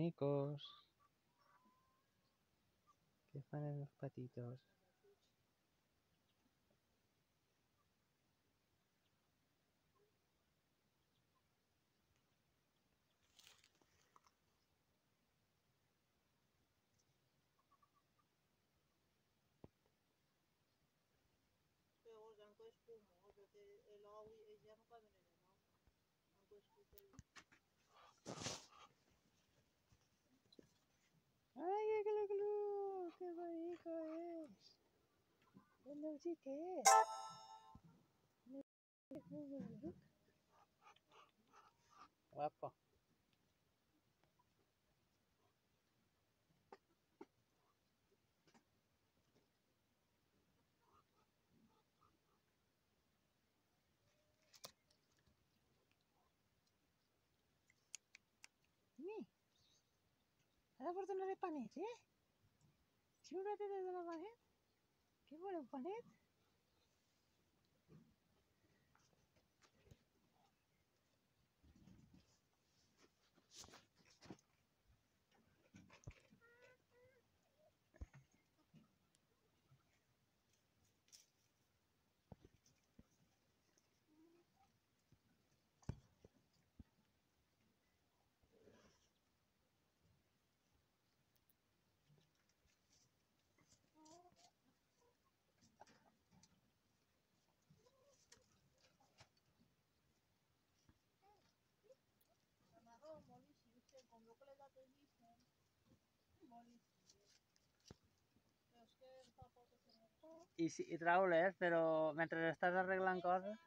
bonicos. ¿Qué fan los patitos? ¡Ay, qué glu! ¡Qué bonito es! ¿Dónde sí que es? Guapo. Mira, ara porta-ne de panets, eh? Xiula-te de la panet. Què voleu, panet? I traure's, però mentre estàs arreglant coses...